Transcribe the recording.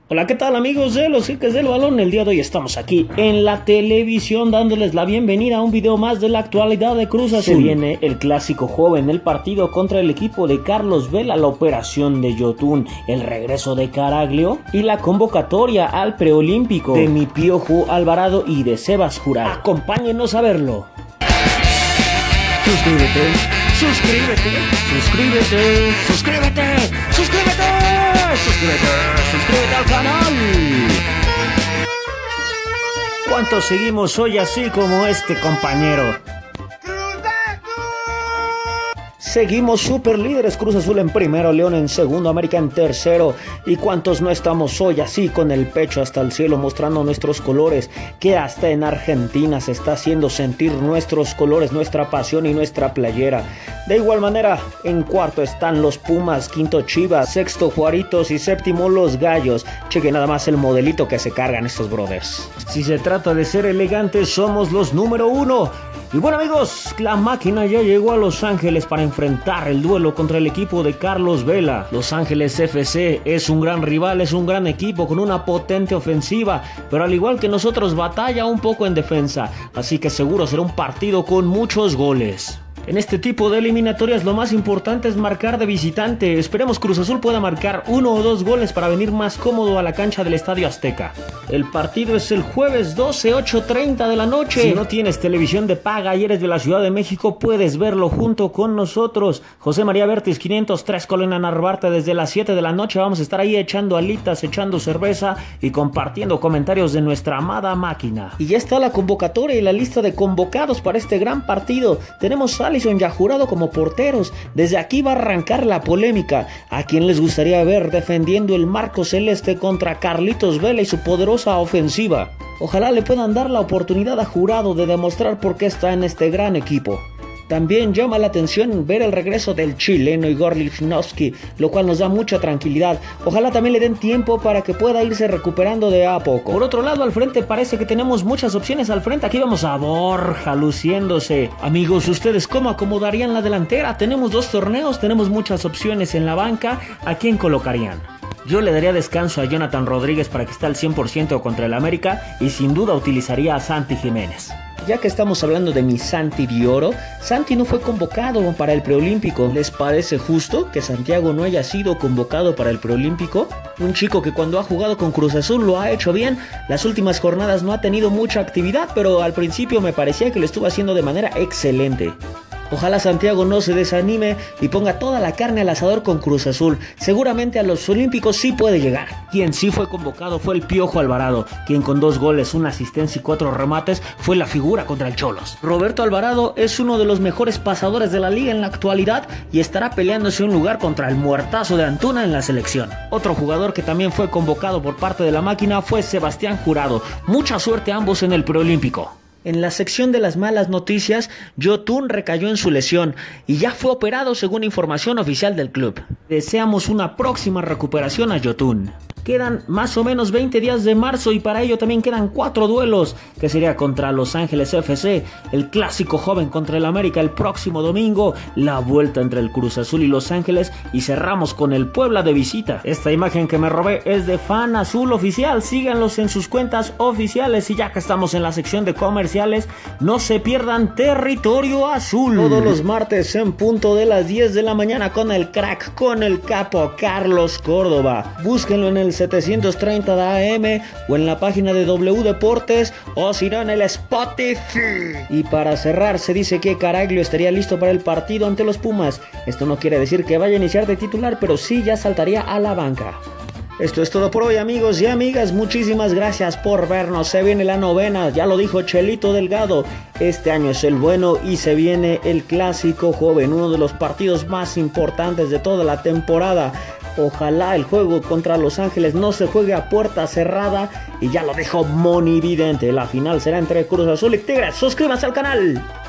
Hola, ¿qué tal amigos de los Jiques del Balón? El día de hoy estamos aquí en la televisión dándoles la bienvenida a un video más de la actualidad de Cruz Azul. Se viene el clásico joven, el partido contra el equipo de Carlos Vela, la operación de Yotun, el regreso de Caraglio y la convocatoria al preolímpico de mi Piojo Alvarado y de Sebas Jurado. Acompáñenos a verlo. Suscríbete, suscríbete, suscríbete, suscríbete, suscríbete, suscríbete, suscríbete al canal. ¿Cuántos seguimos hoy así como este compañero? Seguimos super líderes, Cruz Azul en primero, León en segundo, América en tercero. ¿Y cuántos no estamos hoy así con el pecho hasta el cielo mostrando nuestros colores? Que hasta en Argentina se está haciendo sentir nuestros colores, nuestra pasión y nuestra playera. De igual manera, en cuarto están los Pumas, quinto Chivas, sexto Juaritos y séptimo los Gallos. Cheque nada más el modelito que se cargan estos brothers. Si se trata de ser elegantes, somos los número uno. Y bueno amigos, la máquina ya llegó a Los Ángeles para enfrentar el duelo contra el equipo de Carlos Vela. Los Ángeles FC es un gran rival, es un gran equipo con una potente ofensiva, pero al igual que nosotros batalla un poco en defensa, así que seguro será un partido con muchos goles. En este tipo de eliminatorias lo más importante es marcar de visitante. Esperemos Cruz Azul pueda marcar 1 o 2 goles para venir más cómodo a la cancha del Estadio Azteca. El partido es el jueves 12, 8:30 de la noche. Si no tienes televisión de paga y eres de la Ciudad de México, puedes verlo junto con nosotros. José María Vértiz 503 Colina Narvarte, desde las 7 de la noche vamos a estar ahí echando alitas, echando cerveza y compartiendo comentarios de nuestra amada máquina. Y ya está la convocatoria y la lista de convocados para este gran partido. Tenemos a Alisson y a Jurado como porteros. Desde aquí va a arrancar la polémica. ¿A quién les gustaría ver defendiendo el marco celeste contra Carlitos Vela y su poderosa ofensiva? Ojalá le puedan dar la oportunidad a Jurado de demostrar por qué está en este gran equipo. También llama la atención ver el regreso del chileno Igor Lichnowsky, lo cual nos da mucha tranquilidad. Ojalá también le den tiempo para que pueda irse recuperando de a poco. Por otro lado, al frente parece que tenemos muchas opciones al frente. Aquí vemos a Borja luciéndose. Amigos, ¿ustedes cómo acomodarían la delantera? Tenemos 2 torneos, tenemos muchas opciones en la banca. ¿A quién colocarían? Yo le daría descanso a Jonathan Rodríguez para que esté al 100% contra el América y sin duda utilizaría a Santi Jiménez. Ya que estamos hablando de mi Santi de Oro, Santi no fue convocado para el preolímpico. ¿Les parece justo que Santiago no haya sido convocado para el preolímpico? Un chico que cuando ha jugado con Cruz Azul lo ha hecho bien. Las últimas jornadas no ha tenido mucha actividad, pero al principio me parecía que lo estuvo haciendo de manera excelente. Ojalá Santiago no se desanime y ponga toda la carne al asador con Cruz Azul. Seguramente a los Olímpicos sí puede llegar. Quien sí fue convocado fue el Piojo Alvarado, quien con 2 goles, 1 asistencia y 4 remates fue la figura contra el Cholos. Roberto Alvarado es uno de los mejores pasadores de la liga en la actualidad y estará peleándose un lugar contra el muertazo de Antuna en la selección. Otro jugador que también fue convocado por parte de la máquina fue Sebastián Jurado. Mucha suerte a ambos en el preolímpico. En la sección de las malas noticias, Yotun recayó en su lesión y ya fue operado según información oficial del club. Deseamos una próxima recuperación a Yotun. Quedan más o menos 20 días de marzo y para ello también quedan 4 duelos, que sería contra Los Ángeles FC, el clásico joven contra el América el próximo domingo, la vuelta entre el Cruz Azul y Los Ángeles y cerramos con el Puebla de visita. Esta imagen que me robé es de Fan Azul Oficial, síganlos en sus cuentas oficiales y ya que estamos en la sección de comerciales, no se pierdan Territorio Azul. Todos los martes en punto de las 10 de la mañana con el crack, con el capo Carlos Córdoba. Búsquenlo en el 730 de AM o en la página de W Deportes o si no en el Spotify. Y para cerrar se dice que Caraglio estaría listo para el partido ante los Pumas. Esto no quiere decir que vaya a iniciar de titular, pero sí ya saltaría a la banca. Esto es todo por hoy amigos y amigas, muchísimas gracias por vernos. Se viene la novena, ya lo dijo Chelito Delgado, este año es el bueno y se viene el clásico joven, uno de los partidos más importantes de toda la temporada. Ojalá el juego contra Los Ángeles no se juegue a puerta cerrada y ya lo dijo monividente, la final será entre Cruz Azul y Tigres. Suscríbanse al canal.